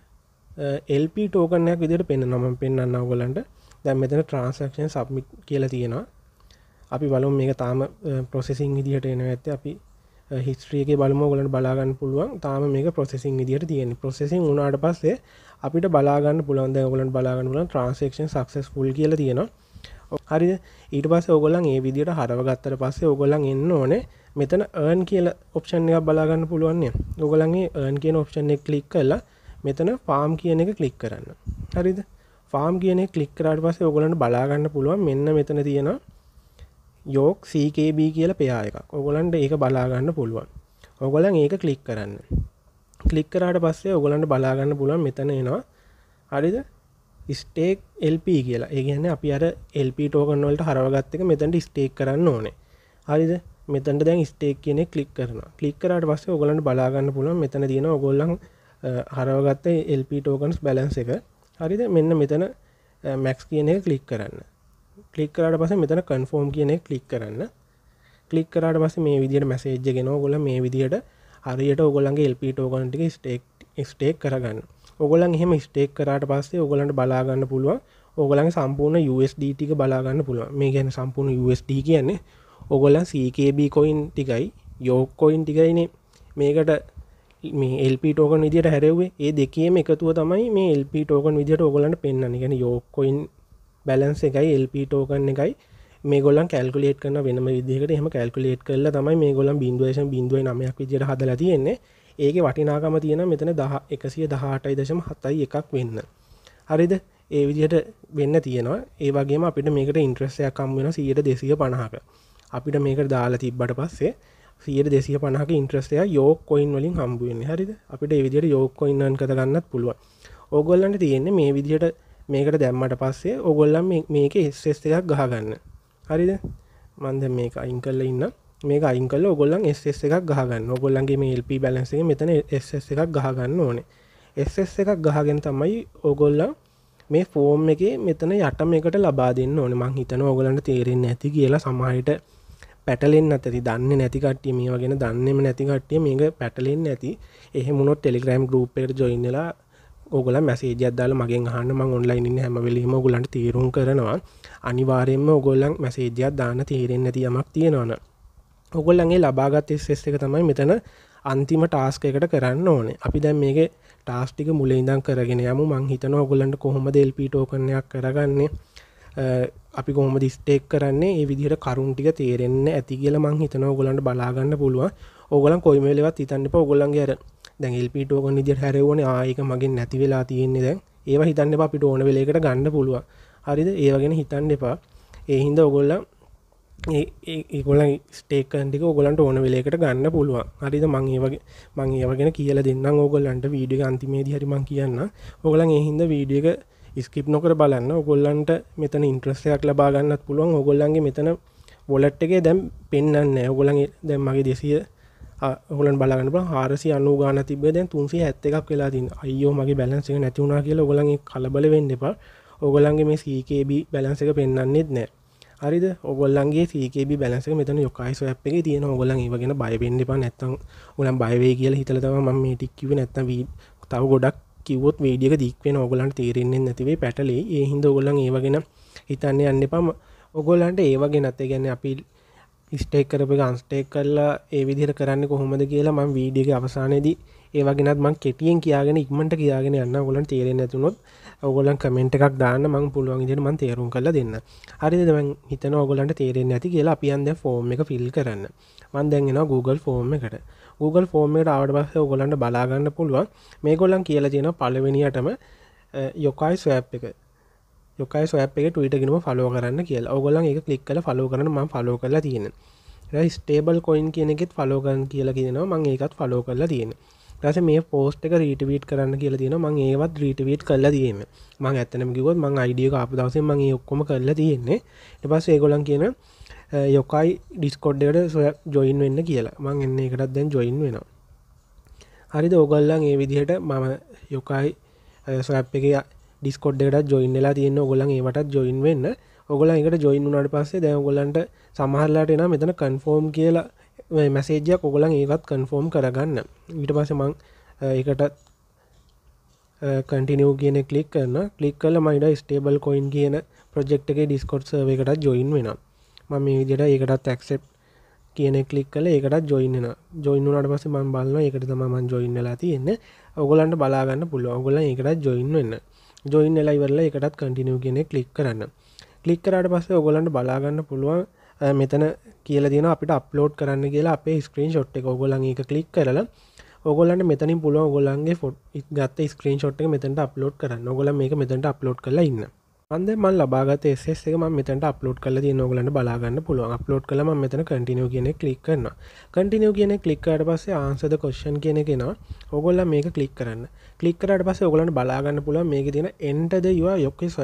A: LP token එකක් විදිහට පෙන්නනවා. මම පෙන්නන්න ඔයගොල්ලන්ට. දැන් මෙතන transaction submit කියලා තියෙනවා. අපි බලමු මේක තාම processing විදිහට එනවා ඇත්තේ. අපි history එකේ බලමු. ඔයගොල්ලන්ට බලා ගන්න පුළුවන්. තාම මේක processing විදිහට තියෙන්නේ. processing වුණාට පස්සේ අපිට බලා ගන්න පුළුවන්. දැන් ඔයගොල්ලන්ට බලා ගන්න පුළුවන් transaction successful කියලා තියෙනවා. හරිද? ඊට පස්සේ ඔයගොල්ලන් මේ විදිහට හරව ගත්තට පස්සේ ඔයගොල්ලන් එන්න ඕනේ මෙතන earn කියලා option එකක් බලා ගන්න පුළුවන් නේ. ඔයගොල්ලන් මේ earn කියන option එක click කරලා මෙතන farm කියන එක click කරන්න. හරිද? farm කියන එක click කරාට පස්සේ ඔයගොල්ලන්ට බලා ගන්න පුළුවන් මෙන්න මෙතන තියෙනවා යෝක් CKB කියලා පෙයා එකක්. ඔයගොල්ලන්ට ඒක බලා ගන්න පුළුවන්. ඔයගොල්ලන් ඒක click කරන්න. click කරාට පස්සේ ඔයගොල්ලන්ට බලා ගන්න පුළුවන් මෙතන එනවා. හරිද? stake LP කියලා. ඒ කියන්නේ අපි අර LP token වලට හරවගත්ත එක මෙතනට stake කරන්න ඕනේ. හරිද? මෙතනට දැන් stake කියන එක click කරනවා. click කරාට පස්සේ ඔයගොල්ලන්ට බලා ගන්න පුළුවන් මෙතන තියෙනවා ඔයගොල්ලන් හරවගත්ත LP tokens balance එක. හරිද? මෙන්න මෙතන max කියන එක click කරන්න. click කරාට පස්සේ මෙතන confirm කියන එක click කරන්න. click කරාට පස්සේ මේ විදිහට message එක එනවා. ඔයගොල්ලන් මේ විදිහට හරියට ඔයගොල්ලන්ගේ LP token ටික stake කරගන්න. ඔයගොල්ලන් එහෙම ස්ටේක් කරාට පස්සේ ඔයගොල්ලන්ට බලා ගන්න පුළුවන් ඔයගොල්ලන්ගේ සම්පූර්ණ USD ටික බලා ගන්න පුළුවන්. මේ කියන්නේ සම්පූර්ණ USD කියන්නේ ඔයගොල්ලන් CKB coin ටිකයි යෝක් coin ටිකයිනේ මේකට මේ LP token විදියට හැරෙව්වේ. ඒ දෙකේම එකතුව තමයි මේ LP token විදියට ඔයගොල්ලන්ට පෙන්වන්නේ. කියන්නේ යෝක් coin balance එකයි LP token එකයි මේගොල්ලන් calculate කරන වෙනම විදිහකට එහෙම calculate කරලා තමයි මේගොල්ලන් 0.09ක් විදියට හදලා තියෙන්නේ. ඒකේ වටිනාකම තියෙන මෙතන 118.71ක් වෙන්න. හරිද? ඒ විදිහට වෙන්න තියෙනවා. ඒ වගේම අපිට මේකට ඉන්ට්‍රස්ට් එකක් හම්බ වෙනවා 100-250ක. අපිට මේකට දාලා තිබ්බට පස්සේ 100-250ක ඉන්ට්‍රස්ට් එකක් යෝක් coin වලින් හම්බ වෙන්නේ. හරිද? අපිට මේ විදිහට යෝක් coin earn කර ගන්නත් පුළුවන්. ඕගොල්ලන්ට තියෙන්නේ මේ විදිහට මේකට දැම්මට පස්සේ ඕගොල්ලන් මේකේ SS එකක් ගහගන්න. හරිද? මම දැන් මේක අයින් කරලා ඉන්නම්. මේක අයින් කරලා ඔයගොල්ලන් SS එකක් ගහගන්න. ඔයගොල්ලන්ගේ මේ LP balance එකේ මෙතන SS එකක් ගහගන්න ඕනේ. SS එකක් ගහගෙන තමයි ඔයගොල්ලන් මේ ෆෝම් එකේ මෙතන යට මේකට ලබා දෙන්න ඕනේ. මං හිතනවා ඔයගොල්ලන්ට තේරෙන්නේ නැති කියලා සමහරවිට පැටලෙන්නේ නැති දන්නේ නැති කට්ටිය මේවා ගැන දන්නේම නැති කට්ටිය මේක පැටලෙන්නේ නැති. එහෙම වුණොත් Telegram group එකට join වෙලා ඔයගොල්ලන් message එකක් දාලා මගෙන් අහන්න. මං online ඉන්නේ හැම වෙලෙම ඔයගොල්ලන්ට තීරුම් කරනවා. අනිවාර්යයෙන්ම ඔයගොල්ලන් message එකක් දාන්න තීරෙන්නේ නැති යමක් තියෙනවනේ. ඔගොල්ලන්ගේ ලබාගත් SS එක තමයි මෙතන අන්තිම ටාස්ක් එකට කරන්න ඕනේ. අපි දැන් මේකේ ටාස්ක් ටික මුලින් ඉඳන් කරගෙන යමු. මං හිතනවා ඔයගොල්ලන්ට කොහොමද LP token එකක් කරගන්නේ, අපි කොහොමද ස්ටේක් කරන්නේ, මේ විදිහට කරුණු ටික තේරෙන්නේ ඇති කියලා මං හිතනවා ඔයගොල්ලන්ට බලා ගන්න පුළුවන්. ඕගොල්ලන් කොයි වෙලෙවත් හිතන්න එපා ඔයගොල්ලන්ගේ අර දැන් LP token විදිහට හැරෙවුවනේ ඒක මගෙන් නැති වෙලා තියෙන්නේ දැන්. ඒවා හිතන්න එපා, අපිට ඕන වෙලයකට ගන්න පුළුවන්. හරිද? ඒව ගැන හිතන්න එපා. ඒ හින්දා ඔයගොල්ලන් ඒගොල්ලන් ස්ටේක් කරන ටික ඔයගොල්ලන්ට ඕන වෙලයකට ගන්න පුළුවන්. හරිද? මං ඒව ගැන කියලා දෙන්නම් ඕගොල්ලන්ට වීඩියෝ එක අන්තිමේදී හරි මං කියන්නම්. ඔයගොල්ලන් ඒ හින්දා වීඩියෝ එක ස්කිප් නොකර බලන්න. ඔයගොල්ලන්ට මෙතන ඉන්ට්‍රස්ට් එකක් ලබා ගන්නත් පුළුවන්. ඔයගොල්ලන්ගේ මෙතන වොලට් එකේ දැන් පෙන්වන්නේ නැහැ. ඔයගොල්ලන් දැන් මගේ 200 ඔයගොල්ලන් බලා ගන්න පුළුවන් 490 ගාන තිබ්බේ දැන් 371ක් වෙලා තියෙනවා. අයියෝ මගේ බැලන්ස් එක නැති වුණා කියලා ඔයගොල්ලන් ඒක කලබල වෙන්න එපා. ඔයගොල්ලන්ගේ මේ CKB බැලන්ස් එක පෙන්වන්නෙත් නැහැ. හරිද? ඔයගොල්ලන්ගේ CKB බැලන්ස් එක මෙතන Yokai Swap එකේ තියෙනවා. ඔයගොල්ලන් ඒව ගැන බය වෙන්න එපා. නැත්තම් ඔයගොල්ලන් බය වෙයි කියලා හිතලා තමයි මම මේ ටික කිව්වේ. නැත්තම් තව ගොඩක් කිව්වොත් වීඩියෝ එක දික් වෙනවා. ඔයගොල්ලන්ට තේරෙන්නේ නැති වෙයි පැටලෙයි. ඒ හින්දා ඔයගොල්ලන් ඒව ගැන හිතන්න යන්න එපා. ඔයගොල්ලන්ට ඒව ගැනත් ඒ කියන්නේ අපි ස්ටේක් කරපු එක අන්ස්ටේක් කරලා ඒ විදිහට කරන්නේ කොහොමද කියලා මම වීඩියෝ එකේ අවසානයේදී ඒ වගේනත් මම කෙටියෙන් කියාගෙන ඉක්මනට කියාගෙන යන්න. ඔයගොල්ලන්ට තේරෙන්නේ නැතුනොත් ඔයගොල්ලන් කමෙන්ට් එකක් දාන්න, මම පුළුවන් විදිහට මම තේරුම් කරලා දෙන්න. හරිද? මම හිතනවා ඔයගොල්ලන්ට තේරෙන්නේ නැති කියලා. අපි යන් දැන් ෆෝම් එක ෆිල් කරන්න. මම දැන් එනවා Google ෆෝම් එකට. Google ෆෝම් එකට ආවට පස්සේ ඔයගොල්ලන්ට බලා ගන්න පුළුවන් මේගොල්ලන් කියලා තියෙනවා පළවෙනියටම Yokai Swap එක. Yokai Swap එකේ Twitter ගිනම ෆලෝ කරන්න කියලා. ඔයගොල්ලන් ඒක ක්ලික් කරලා ෆලෝ කරන්න. මම ෆලෝ කරලා තියෙනවා. ඊට ස්ටේබල් කොයින් කියන එකෙත් ෆලෝ කරන්න කියලා කියනවා. මම ඒකත් ෆලෝ කරලා තියෙනවා. ඊට පස්සේ මේ පෝස්ට් එක රීට්වීට් කරන්න කියලා තියෙනවා. මම ඒවත් රීට්වීට් කරලා තියෙන්නේ. මම ඇත්තටම කිව්වොත් මම ID එක ආපු දවසේ මම ඒ ඔක්කොම කරලා තියෙන්නේ. ඊට පස්සේ ඒගොල්ලන් කියන Yokai Discord එකට ජොයින් වෙන්න කියලා. මම එන්නේ ඒකටත් දැන් ජොයින් වෙනවා. හරිද? ඔයගොල්ලන් මේ විදිහට මම Yokai Swap එකේ Discord එකට ජොයින් වෙලා තියෙනවා. ඔයගොල්ලන් ඒවටත් ජොයින් වෙන්න. ඔයගොල්ලන් ඒකට ජොයින් වුණාට පස්සේ දැන් ඔයගොල්ලන්ට සමහරලාට එනවා මෙතන කන්ෆර්ම් කියලා මැසේජ් එකක්. ඔයගොල්ලන් ඒකත් කන්ෆර්ම් කරගන්න. ඊට පස්සේ මම ඒකට කන්ටිනියු කියන එක ක්ලික් කරනවා. ක්ලික් කළා මම ඊට ස්ටේබල් කොයින් කියන ප්‍රොජෙක්ට් එකේ Discord සර්වර් එකටත් ජොයින් වෙනවා. මම මේ විදිහට ඒකටත් ඇක්සෙප්ට් කියන එක ක්ලික් කළා. ඒකටත් ජොයින් වෙනවා. ජොයින් වුණාට පස්සේ මම බලනවා ඒකට තමයි මම ජොයින් වෙලා තියෙන්නේ. ඔයගොල්ලන්ට බලා ගන්න පුළුවන්. ඔයගොල්ලන් ඒකටත් ජොයින් වෙන්න. ජොයින් වෙලා ඉවරලා ඒකටත් කන්ටිනියු කියන එක ක්ලික් කරන්න. ක්ලික් කරාට පස්සේ ඔයගොල්ලන්ට බලා ගන්න පුළුවන් මෙතන කියලා තියෙනවා අපිට අප්ලෝඩ් කරන්න කියලා අපේ ස්ක්‍රීන්ෂොට් එක. ඔයගොල්ලන් ඒක ක්ලික් කරලා ඔයගොල්ලන්ට මෙතනින් පුළුවන් ඔයගොල්ලන්ගේ ගත්ත ස්ක්‍රීන්ෂොට් එක මෙතනට අප්ලෝඩ් කරන්න. ඔයගොල්ලන් මේක මෙතනට අප්ලෝඩ් කරලා ඉන්න. මම දැන් මම ලබාගත් SS එක මම මෙතනට අප්ලෝඩ් කරලා තියෙනවා. ඔයගොල්ලන්ට බලා ගන්න පුළුවන්. අප්ලෝඩ් කළා මම මෙතන කන්ටිනියු කියන එක ක්ලික් කරනවා. කන්ටිනියු කියන එක ක්ලික් කරාට පස්සේ ආන්සර් ද ක්වෙස්චන් කියන එක එනවා. ඔයගොල්ලන් මේක ක්ලික් කරන්න. ක්ලික් කරාට පස්සේ ඔයගොල්ලන්ට බලා ගන්න පුළුවන් මේකේ තියෙන enter the your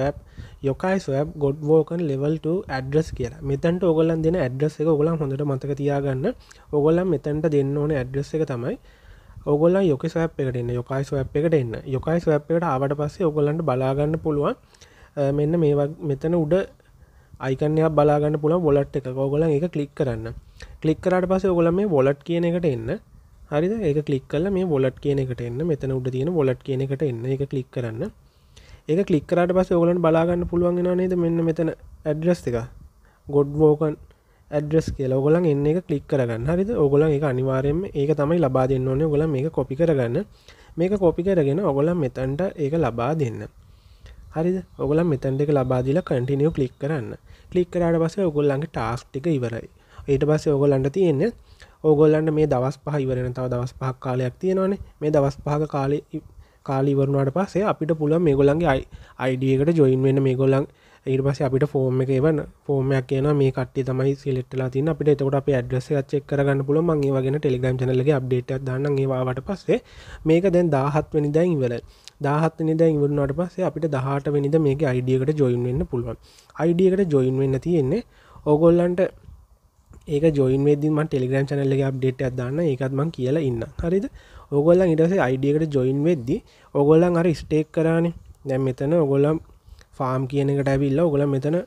A: Yokai Swap Godwoken level 2 address කියලා. මෙතනට ඔයගොල්ලන් දෙන ඇඩ්‍රස් එක ඔයගොල්ලන් හොඳට මතක තියාගන්න. ඔයගොල්ලන් මෙතනට දෙන්න ඕනේ ඇඩ්‍රස් එක තමයි ඔයගොල්ලන් Yokai Swap එකට එන්න. Yokai Swap එකට එන්න. Yokai Swap එකට ආවට පස්සේ ඔයගොල්ලන්ට බලා ගන්න පුළුවන් මෙන්න මේ මෙතන උඩ අයිකන් එකක් බලා ගන්න පුළුවන් wallet එක. ඔයගොල්ලන් ඒක ක්ලික් කරන්න. ක්ලික් කරාට පස්සේ ඔයගොල්ලන් මේ wallet කියන එකට එන්න. හරිද? ඒක ක්ලික් කරලා මේ wallet කියන එකට එන්න. මෙතන උඩ තියෙන wallet කියන එකට එන්න. ඒක ක්ලික් කරන්න. ඒක ක්ලික් කරාට පස්සේ ඔයගොල්ලන්ට බලා ගන්න පුළුවන් වෙනවා නේද? මෙන්න මෙතන ඇඩ්‍රස් එක. Godwoken ඇඩ්‍රස් කියලා. ඔයගොල්ලන් එන්න එක ක්ලික් කරගන්න. හරිද? ඔයගොල්ලන් ඒක අනිවාර්යයෙන්ම ඒක තමයි ලබා දෙන්න ඕනේ. ඔයගොල්ලන් මේක කොපි කරගන්න. මේක කොපි කරගෙන ඔයගොල්ලන් මෙතනට ඒක ලබා දෙන්න. හරිද? ඔයගොල්ලන් මෙතනට ඒක ලබා දීලා කන්ටිනියු ක්ලික් කරන්න. ක්ලික් කරාට පස්සේ ඔයගොල්ලන්ගේ ටාස්ක් ටික ඉවරයි. ඊට පස්සේ ඔයගොල්ලන්ට තියෙන්නේ ඔයගොල්ලන්ට මේ දවස් 5 ඉවර වෙන තව දවස් 5ක් කාලයක් තියෙනවානේ. මේ දවස් 5ක කාලය ඉවර වුණාට පස්සේ අපිට පුළුවන් මේගොල්ලන්ගේ ID එකට ජොයින් වෙන්න. මේගොල්ලන් ඊට පස්සේ අපිට ෆෝම් එක එවන ෆෝම් එකක් එනවා. මේ කට්ටිය තමයි සිලෙක්ට් වෙලා තියෙන්නේ. අපිට එතකොට අපේ ඇඩ්‍රස් එක චෙක් කරගන්න පුළුවන්. මම ඒවා ගැන Telegram channel එකේ අප්ඩේට් එකක් දාන්නම්. ඒවා ආවට පස්සේ මේක දැන් 17 වෙනිදා ඉවරයි. 17 වෙනිදා ඉවර වුණාට පස්සේ අපිට 18 වෙනිදා මේකේ ID එකට ජොයින් වෙන්න පුළුවන්. ID එකට ජොයින් වෙන්න තියෙන්නේ ඕගොල්ලන්ට ඒක ජොයින් වෙද්දි මම Telegram channel එකේ අප්ඩේට් එකක් දාන්න. ඒකත් මම කියලා ඉන්නම්. හරිද? ඕගොල්ලන් ඊට පස්සේ ID එකට ජොයින් වෙද්දි ඕගොල්ලන් අර ස්ටේක් කරානේ. දැන් මෙතන ඕගොල්ලන් ෆාම් කියන එකට ඇවිල්ලා ඕගොල්ලන් මෙතන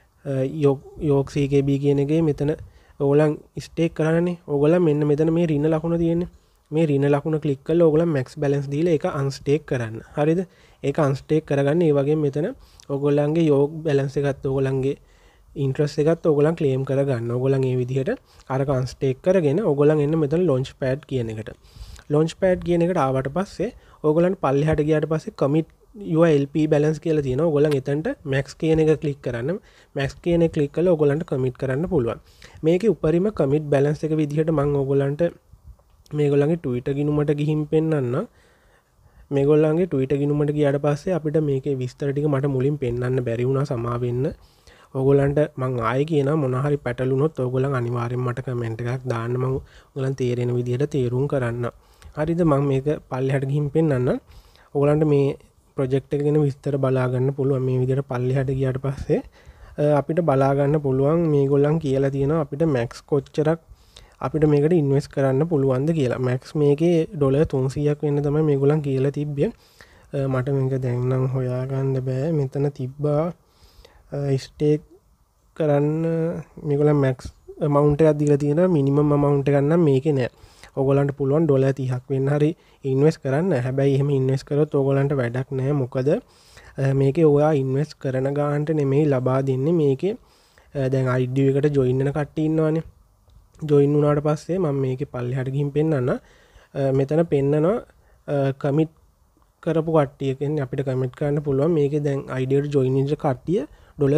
A: යෝක් CKB කියන එකේ මෙතන ඕගොල්ලන් ස්ටේක් කරානේ. ඕගොල්ලන් මෙන්න මෙතන මේ රින ලකුණ තියෙන්නේ. මේ රින ලකුණ ක්ලික් කරලා ඕගොල්ලන් මැක්ස් බැලන්ස් දීලා ඒක අන්ස්ටේක් කරන්න. හරිද? ඒක අන්ස්ටේක් කරගන්න. ඒ වගේම මෙතන ඕගොල්ලන්ගේ යෝක් බැලන්ස් එකත් ඕගොල්ලන්ගේ ඉන්ට්‍රස් එකත් ඔගොලන් ක්ලේම් කරගන්න. ඔගොලන් ඒ විදිහට අරක අන්ස්ටේක් කරගෙන ඔගොලන් එන්න මෙතන ලොන්ච් පෑඩ් කියන එකට. ලොන්ච් පෑඩ් කියන එකට ආවට පස්සේ ඔගොලන්ට පල්ලෙහාට ගියාට පස්සේ කමිට් your LP balance කියලා තියෙනවා. ඔයගොල්ලන් එතනට max කියන එක ක්ලික් කරන්න. max කියන එක ක්ලික් කළා ඔයගොල්ලන්ට commit කරන්න පුළුවන්. මේකේ උපරිම commit balance එක විදිහට මම ඔයගොල්ලන්ට මේගොල්ලන්ගේ Twitter ගිණුමට ගිහින් පෙන්නන්න. මේගොල්ලන්ගේ Twitter ගිණුමට ගියාට පස්සේ අපිට මේකේ විස්තර ටික මට මුලින් පෙන්වන්න බැරි වුණා සමා වෙන්න. ඔයගොල්ලන්ට මම ආයෙ කියනවා මොන හරි පැටලුනොත් ඔයගොල්ලන් අනිවාර්යෙන් මට කමෙන්ට් එකක් දාන්න. මම ඔයගොල්ලන් තේරෙන විදිහට තේරුම් කරන්න. හරිද? මම මේක පල්ලෙහාට ගිහින් පෙන්නන්න. ඔයගොල්ලන්ට මේ ප්‍රොජෙක්ට් එක ගැන විස්තර බලාගන්න පුළුවන්. මේ විදිහට පල්ලෙහාට ගියාට පස්සේ අපිට බලාගන්න පුළුවන් මේගොල්ලන් කියලා තියෙනවා අපිට මැක්ස් කොච්චරක් අපිට මේකට ඉන්වෙස්ට් කරන්න පුළුවන්ද කියලා. මැක්ස් මේකේ ඩොලර් 300ක් වෙන්න තමයි මේගොල්ලන් කියලා තිබ්බේ. මට මේක දැන් නම් හොයාගන්න බෑ. මෙතන තිබ්බා ස්ටේක් කරන්න මේගොල්ලන් මැක්ස් amount එකක් දීලා තියෙනවා. මිනිමම් amount එකක් නම් මේකේ නෑ. ඔගොලන්ට පුළුවන් ඩොලර් 30ක් වෙන්න හරි ඉන්වෙස්ට් කරන්න. හැබැයි එහෙම ඉන්වෙස්ට් කරොත් ඔයගොල්ලන්ට වැඩක් නැහැ. මොකද මේකේ ඔයා ඉන්වෙස්ට් කරන ගානට නෙමෙයි ලබා දෙන්නේ. මේකේ දැන් ID එකට ජොයින් වෙන කට්ටිය ඉන්නවනේ. ජොයින් වුණාට පස්සේ මම මේකේ පල්ලෙහාට ගිහින් පෙන්නන්න. මෙතන පෙන්නනවා කමිට් කරපු කට්ටිය කියන්නේ අපිට කමිට් කරන්න පුළුවන්. මේකේ දැන් ID එකට ජොයින් වෙන කට්ටිය ඩොලර්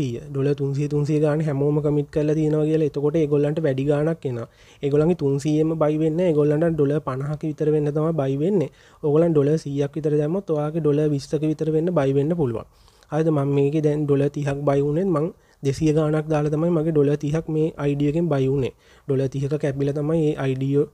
A: 300 ගාන හැමෝම කමිට් කරලා තියෙනවා කියලා. එතකොට ඒගොල්ලන්ට වැඩි ගාණක් එනවා. ඒගොල්ලන්ගේ 300ෙම බයි වෙන්නේ. ඒගොල්ලන්ට ඩොලර් 50ක විතර වෙන්න තමයි බයි වෙන්නේ. ඕගොල්ලන් ඩොලර් 100ක් විතර දැම්මොත් ඔයාගේ ඩොලර් 20ක විතර වෙන්න බයි වෙන්න පුළුවන්. හරිද? මම මේකේ දැන් ඩොලර් 30ක් බයි වුණේ මම 200 ගාණක් දාලා තමයි මගේ ඩොලර් 30ක් මේ ID එකෙන් බයි වුණේ. ඩොලර් 30ක කැපිලා තමයි මේ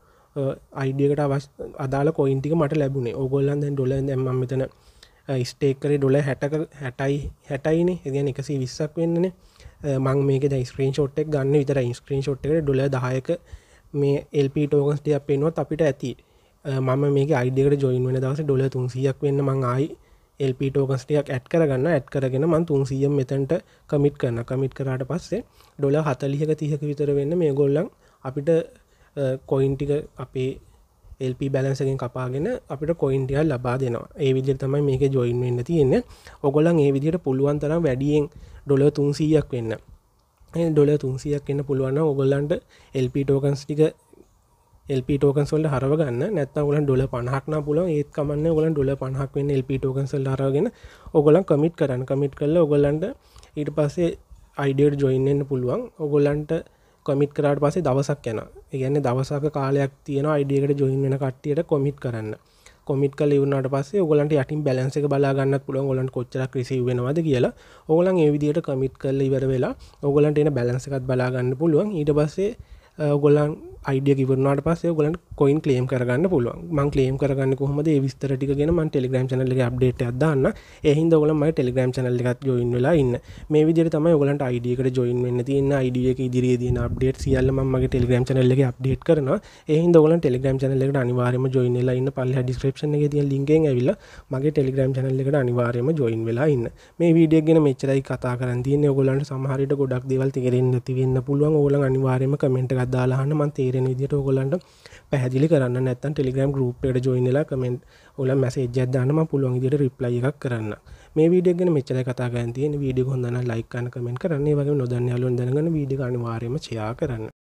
A: ID එකට අදාළ කොයින් ටික මට ලැබුණේ. ඕගොල්ලන් දැන් ඩොලර් දැන් මම මෙතන ස්ටේක් කරේ ඩොලර් 60යිනේ. ඒ කියන්නේ 120ක් වෙන්නනේ. මම මේකේ දැන් ස්ක්‍රීන්ෂොට් එක ගන්න විතරයි. ස්ක්‍රීන්ෂොට් එකට ඩොලර් 10ක මේ LP ටෝකන්ස් ටිකක් පෙන්නුවත් අපිට ඇති. මම මේකේ ID එකට ජොයින් වෙන දවසේ ඩොලර් 300ක් වෙන්න මම ආයි LP ටෝකන්ස් ටිකක් ඇඩ් කරගන්න. ඇඩ් කරගෙන මම 300ම මෙතනට කමිට් කරනවා. කමිට් කරාට පස්සේ ඩොලර් 40ක 30ක විතර වෙන්න මේගොල්ලන් අපිට කොයින් ටික අපේ LP balance එකෙන් කපාගෙන අපිට කොයින් ටිකක් ලබා දෙනවා. ඒ විදිහට තමයි මේකේ ජොයින් වෙන්න තියෙන්නේ. ඔයගොල්ලන් මේ විදිහට පුළුවන් තරම් වැඩියෙන් ඩොලර් 300ක් වෙන්න. ඒ ඩොලර් 300ක් වෙන්න පුළුවන් නම් ඔයගොල්ලන්ට LP tokens ටික LP tokens වලට හරව ගන්න. නැත්නම් ඔයගොල්ලන් ඩොලර් 50ක් නම් පුළුවන්. ඒත් කමන්නේ ඔයගොල්ලන් ඩොලර් 50ක් වෙන්න LP tokens වලට හරවගෙන ඔයගොල්ලන් කමිට් කරන්න. කමිට් කරලා ඔයගොල්ලන්ට ඊට පස්සේ ID එකට ජොයින් වෙන්න පුළුවන්. ඔයගොල්ලන්ට කමිට් කරාට පස්සේ දවසක් යනවා. ඒ කියන්නේ දවසක කාලයක් තියෙනවා ID එකට ජොයින් වෙන කට්ටියට කොමිට් කරන්න. කොමිට් කරලා ඉවරනාට පස්සේ ඔයගොල්ලන්ට යටින් බැලන්ස් එක බලා ගන්නත් පුළුවන්. ඔයගොල්ලන්ට කොච්චරක් රිසීව් වෙනවද කියලා. ඔයගොල්ලන් මේ විදිහට කමිට් කරලා ඉවර වෙලා ඔයගොල්ලන්ට එන බැලන්ස් එකත් බලා ගන්න පුළුවන්. ඊට පස්සේ ඔයගොල්ලන් ID එක ඉවරනාට පස්සේ ඔයගොල්ලන්ට කොයින් ක්ලේම් කරගන්න පුළුවන්. මම ක්ලේම් කරගන්නේ කොහොමද? ඒ විස්තර ටික ගැන මම Telegram channel එකේ අප්ඩේට් එකක් දාන්න. ඒ හින්දා ඔයගොල්ලන් මගේ Telegram channel එකත් ජොයින් වෙලා ඉන්න. මේ විදිහට තමයි ඔයගොල්ලන්ට ID එකට ජොයින් වෙන්න තියෙන්නේ. ID එක ඉදිරියේ තියෙන අප්ඩේට් සියල්ල මම මගේ Telegram channel එකේ අප්ඩේට් කරනවා. ඒ හින්දා ඔයගොල්ලන් Telegram channel එකට අනිවාර්යයෙන්ම ජොයින් වෙලා ඉන්න. පල්ලෙහා description එකේ තියෙන link එකෙන් ඇවිල්ලා මගේ Telegram channel එකට අනිවාර්යයෙන්ම ජොයින් වෙලා ඉන්න. මේ වීඩියෝ එක ගැන මෙච්චරයි කතා කරන්න තියෙන්නේ. ඔයගොල්ලන්ට සමහර විට ගොඩක් දේවල් තේරෙන්නේ නැති වෙන්න පුළුවන්. ඔයගොල්ලන් අනිවාර්යයෙන්ම කමෙන්ට් එකක් දාලා අහන්න. මම තේරෙන විදිහට ඔයගොල්ලන්ට පැහැදිලි කරන්න. නැත්නම් Telegram group එකට join වෙලා කමෙන්ට් ඔයාලා මැසේජ් එකක් දාන්න මම පුළුවන් විදිහට reply එකක් කරන්න. මේ වීඩියෝ එක ගැන මෙච්චරයි කතා කරන්න තියෙන්නේ. වීඩියෝ එක හොඳ නම් like කරන්න කමෙන්ට් කරන්න. ඒ වගේම නොදන්න යාළුවෝ දැනගන්න වීඩියෝ එක අනිවාර්යයෙන්ම share කරන්න.